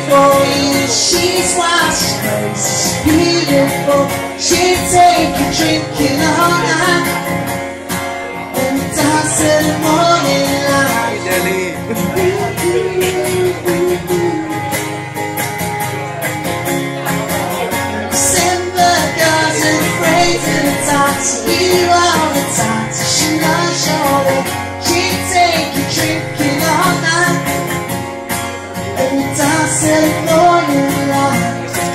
for you. She's wild, she's crazy, she's beautiful. She'll take you drinking all night and dance till the morning light. December girls and afraid of the dark, so you all the time. So she knows you're there. She'll take you drinking all night and dance till the morning light.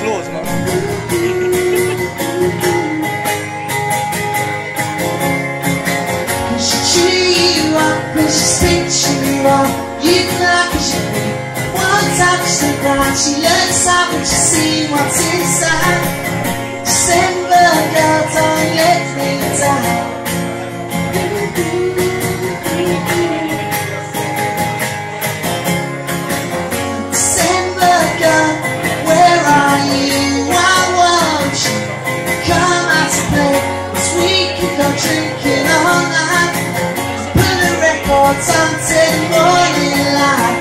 When she spits you up, you like as you be. One touch the ground, she looks up and she sees what's inside. December girl, don't let me down. December girl, where are you? Why won't you come out to play? 'Cause we could go drinking all night until morning light.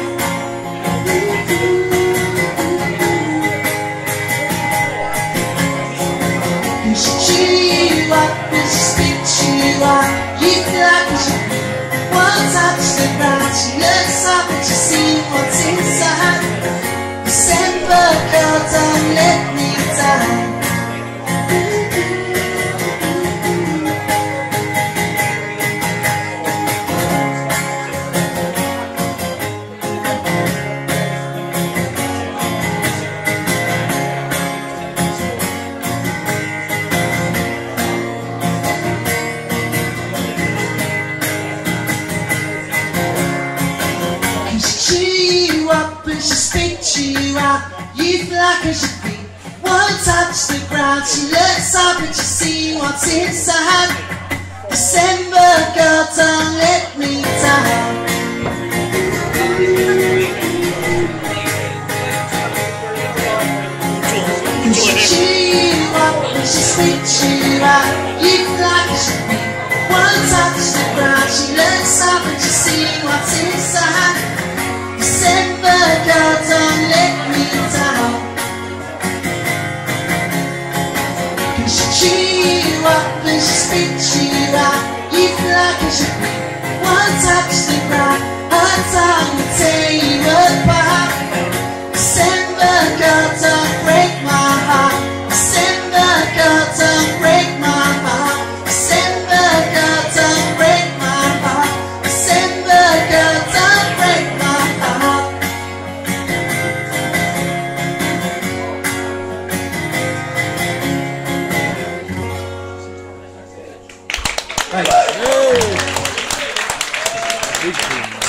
And she cheer you up and she spits you out. You feel like you should be. One touch the ground, she looks up and she sees what's inside. December girl, don't let me down. She spits you out, you feel like it should be. One touch the ground, she looks up and she sees what's inside. December girl, don't let me down. And she cheer you up and she spits you out, you feel like it should be. One touch the ground, she looks up and she sees what's inside. December girl, don't let me down. And she cheer you up and she spits you out, you feel like it should be. One touch the ground, her tongue will tear you apart. December girl, don't break my heart. December girl, don't break my heart. December girl, don't break my heart. December girl, don't break my heart. Thanks.